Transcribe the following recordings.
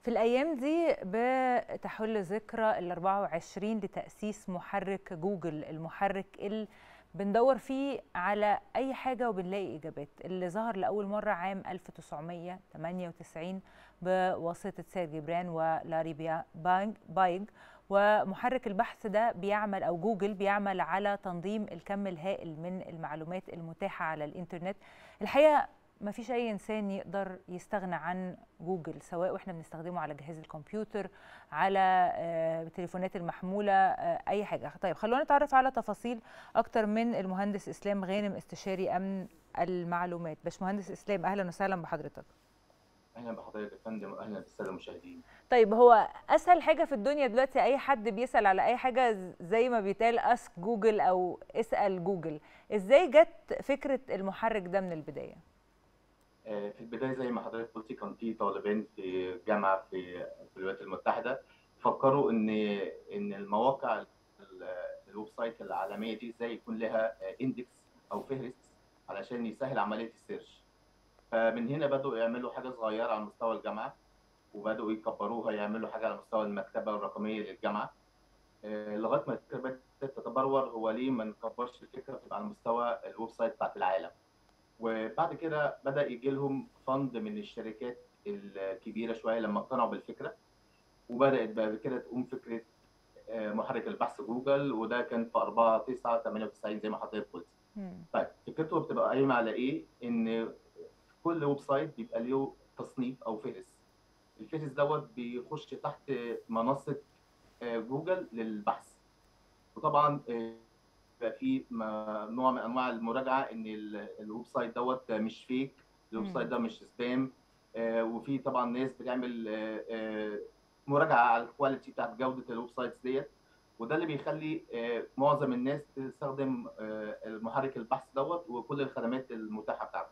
في الأيام دي بتحل ذكرى ال 24 لتأسيس محرك جوجل، المحرك اللي بندور فيه على أي حاجة وبنلاقي إجابات، اللي ظهر لأول مرة عام 1998 بواسطة سيرجي برين ولاري بايج. ومحرك البحث ده بيعمل، أو جوجل بيعمل على تنظيم الكم الهائل من المعلومات المتاحة على الإنترنت. الحقيقة ما فيش أي إنسان يقدر يستغنى عن جوجل، سواء وإحنا بنستخدمه على جهاز الكمبيوتر، على التليفونات المحمولة، أي حاجة. طيب خلونا نتعرف على تفاصيل أكتر من المهندس إسلام غانم، استشاري أمن المعلومات. باشمهندس إسلام، أهلا وسهلا بحضرتك. اهلا بحضرتك يا فندم، واهلا بالساده المشاهدين. طيب، هو اسهل حاجه في الدنيا دلوقتي اي حد بيسال على اي حاجه زي ما بيتقال اسك جوجل او اسال جوجل. ازاي جت فكره المحرك ده من البدايه؟ في البدايه زي ما حضرتك قلتي كان في طالبين في جامعه في الولايات المتحده فكروا ان المواقع الويب سايت العالميه دي ازاي يكون لها اندكس او فهرس علشان يسهل عمليه السيرش. فمن هنا بدأوا يعملوا حاجه صغيره على مستوى الجامعه، وبدأوا يكبروها يعملوا حاجه على مستوى المكتبه الرقميه للجامعه. لغايه ما الفكره بدأت تتبلور، هو ليه ما نكبرش الفكره تبقى على مستوى الويب سايت بتاعت العالم. وبعد كده بدأ يجي لهم فند من الشركات الكبيرة شوية لما اقتنعوا بالفكرة، وبدأت بعد كده تقوم فكرة محرك البحث جوجل، وده كان في 4/9/98 زي ما حضرتك قلت. طيب فكرته بتبقى قايمة على إيه؟ إن كل ويب سايت بيبقى له تصنيف أو فهرس. الفهرس دوت بيخش تحت منصة جوجل للبحث. وطبعا بقى في نوع من انواع المراجعه ان الويب سايت دوت مش فيك، الويب سايت ده مش سبام. وفي طبعا ناس بتعمل مراجعه على الكواليتي بتاعت جوده الويب سايتس ديت. وده اللي بيخلي معظم الناس تستخدم محرك البحث دوت وكل الخدمات المتاحه بتاعته.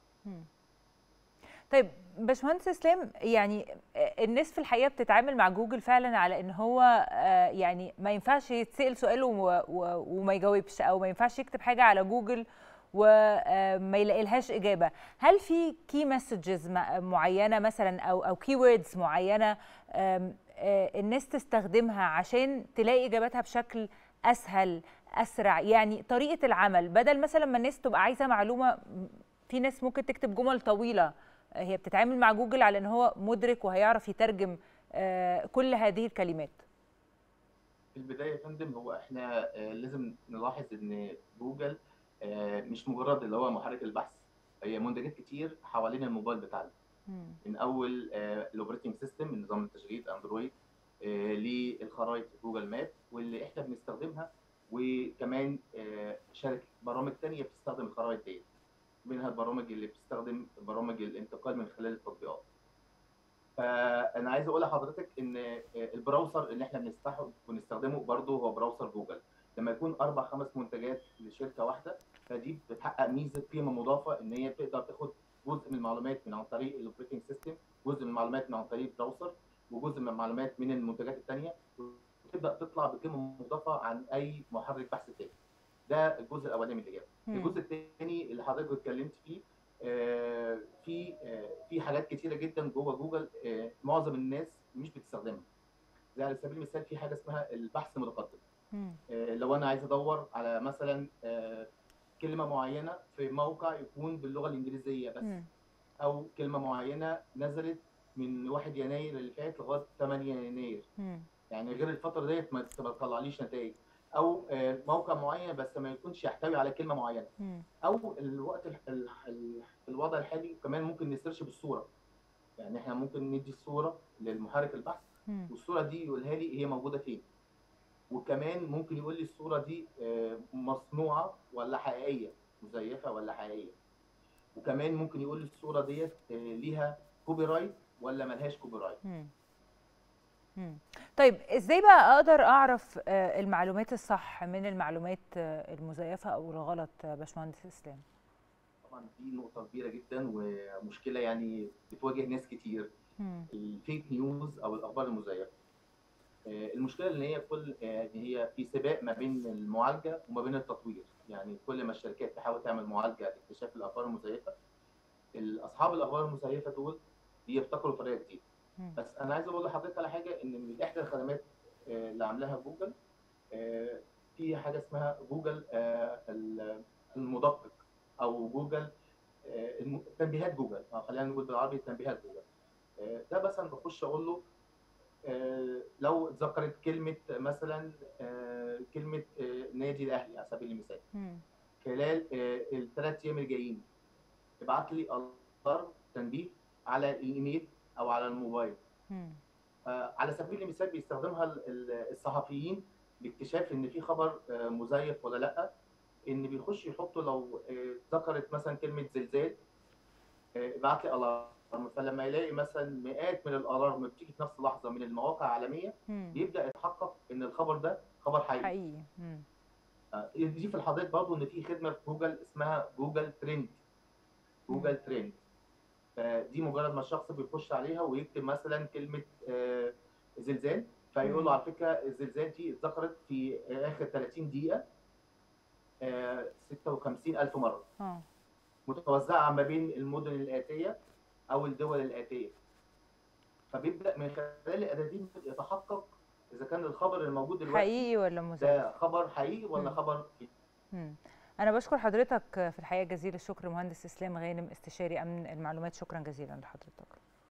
طيب باشمهندس اسلام، يعني الناس في الحقيقه بتتعامل مع جوجل فعلا على ان هو يعني ما ينفعش يتسال سؤال وما يجاوبش، او ما ينفعش يكتب حاجه على جوجل وما يلاقي لهاش اجابه. هل في كي مسجز معينه مثلا او كي ووردز معينه الناس تستخدمها عشان تلاقي اجاباتها بشكل اسهل اسرع؟ يعني طريقه العمل، بدل مثلا ما الناس تبقى عايزه معلومه، في ناس ممكن تكتب جمل طويله، هي بتتعامل مع جوجل على ان هو مدرك وهيعرف يترجم كل هذه الكلمات. في البدايه يا فندم، هو احنا لازم نلاحظ ان جوجل مش مجرد اللي هو محرك البحث، هي منتجات كتير حوالين الموبايل بتاعنا. من اول الاوبريتنج سيستم، نظام التشغيل اندرويد، للخرائط جوجل ماب واللي احنا بنستخدمها، وكمان شركه برامج تانية بتستخدم الخرائط ديت، منها البرامج اللي بتستخدم برامج الانتقال من خلال التطبيقات. فانا عايز اقول لحضرتك ان البراوزر اللي احنا بنفتحه ونستخدمه برضه هو براوزر جوجل. لما يكون 4 5 منتجات لشركه واحده، فدي بتحقق ميزه قيمه مضافه، ان هي تقدر تاخد جزء من المعلومات من عن طريق الاوبريتنج سيستم، جزء من المعلومات من عن طريق البراوزر، وجزء من المعلومات من المنتجات الثانيه، وتبدا تطلع بقيمه مضافه عن اي محرك بحث تاني. ده الجزء الاولاني من الاجابه. الجزء الثاني اللي حضرتك اتكلمت فيه، في حاجات كتيره جدا جوه جوجل معظم الناس مش بتستخدمها. زي على سبيل المثال في حاجه اسمها البحث المتقدم. لو انا عايز ادور على مثلا كلمه معينه في موقع يكون باللغه الانجليزيه بس، او كلمه معينه نزلت من 1 يناير اللي فات لغايه 8 يناير، يعني غير الفتره ديت ما تطلعليش نتائج، او موقع معين بس ما يكونش يحتوي على كلمه معينه، او الوقت في الوضع الحالي كمان ممكن نسيرش بالصوره. يعني احنا ممكن ندي الصوره للمحرك البحث، والصوره دي يقولها لي هي موجوده فين، وكمان ممكن يقول لي الصوره دي مصنوعه ولا حقيقيه، مزيفه ولا حقيقيه، وكمان ممكن يقول لي الصوره ديت ليها كوبي رايت ولا ملهاش كوبي رايت. طيب ازاي بقى اقدر اعرف المعلومات الصح من المعلومات المزيفه او الغلط، باشمهندس اسلام؟ طبعا دي نقطه كبيره جدا ومشكله يعني بتواجه ناس كتير، الفيك نيوز او الاخبار المزيفه. المشكله ان هي كل هي في سباق ما بين المعالجه وما بين التطوير. يعني كل ما الشركات تحاول تعمل معالجه لاكتشاف الاخبار المزيفه، اصحاب الاخبار المزيفه دول بيبتكروا طريقه جديده. بس انا عايز اقول لحضرتك على حاجه، ان من احدى الخدمات اللي عاملاها جوجل في حاجه اسمها جوجل المدقق، او جوجل تنبيهات جوجل، خلينا نقول بالعربي تنبيهات جوجل. ده مثلا بخش اقول له لو اتذكرت كلمه مثلا كلمه نادي الاهلي على سبيل المثال خلال الثلاث ايام الجايين، ابعت لي الارم تنبيه على الايميل او على الموبايل. على سبيل المثال بيستخدمها الصحفيين لاكتشاف ان في خبر مزيف ولا لا، ان بيخش يحطوا لو ذكرت مثلا كلمه زلزال ابعت لي الارم، فلما يلاقي مثلا مئات من الالارم بتيجي في نفس اللحظه من المواقع العالميه بيبدا يتحقق ان الخبر ده خبر حقيقي. يضيف لحضرتك برضه ان في خدمه في جوجل اسمها جوجل ترند. جوجل ترند دي مجرد ما الشخص بيخش عليها ويكتب مثلا كلمه زلزال، فيقول له على فكره الزلزال دي اتذكرت في اخر 30 دقيقه 56,000 مره متوزعه ما بين المدن الاتيه او الدول الاتيه. فبيبدا من خلال الاداه دي يتحقق اذا كان الخبر الموجود دلوقتي حقيقي ولا مزيف، ده خبر حقيقي ولا خبر فيه. انا بشكر حضرتك في الحقيقه جزيل الشكر مهندس اسلام غانم، استشاري امن المعلومات. شكرا جزيلا لحضرتك.